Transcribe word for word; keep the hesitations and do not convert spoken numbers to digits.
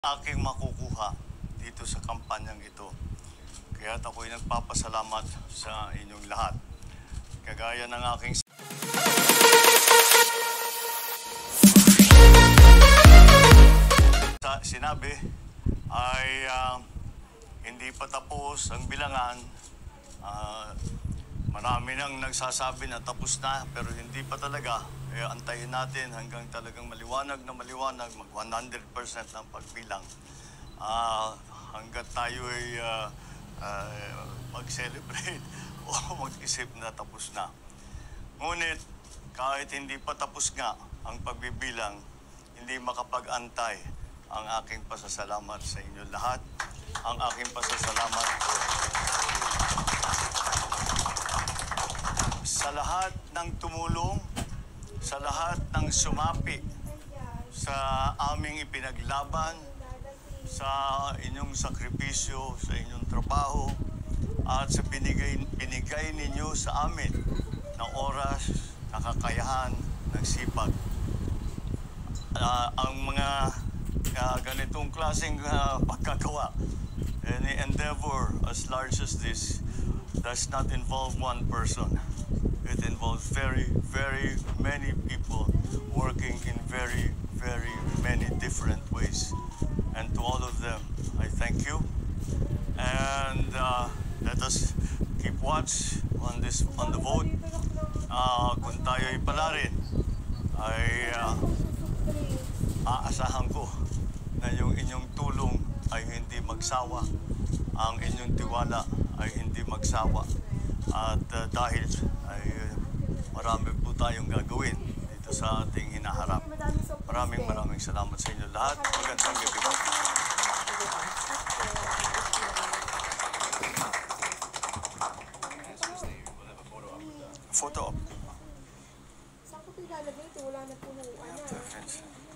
aking makukuha dito sa kampanyang ito. Kaya ako'y nagpapasalamat sa inyong lahat. Kagaya ng aking sinabi ay uh, hindi pa tapos ang bilangan. Uh, marami nang nagsasabi na tapos na pero hindi pa talaga. Kaya antayin natin hanggang talagang maliwanag na maliwanag, mag one hundred percent ang pagbilang. Uh, hanggat tayo ay uh, uh, mag-celebrate o mag-isip na tapos na. Ngunit kahit hindi pa tapos nga ang pagbibilang, hindi makapag-antay ang aking pasasalamat sa inyo lahat. Ang aking pasasalamat sa lahat ng tumulong, sa lahat ng sumapi sa aming ipinaglaban, sa inyong sakripisyo, sa inyong trabaho, at sa binigay, binigay ninyo sa amin ng oras, na kakayahan, ng sipag. Uh, ang mga uh, ganitong klaseng uh, pagkagawa, any endeavor as large as this, does not involve one person. It involves very, very many people working in very, very many different ways. And to all of them, I thank you. And uh, let us keep watch on this, on the vote. Uh, kung tayo'y palarin, ay uh, aasahan ko na yung inyong tulong ay hindi magsawa. Ang inyong tiwala ay hindi magsawa. At uh, dahil ay uh, marami po tayong gagawin dito sa ating hinaharap. Maraming maraming salamat sa inyo lahat. Magandang gabi po. Photo op. Saan ko ito ilalagay ito? Wala na po ng ano.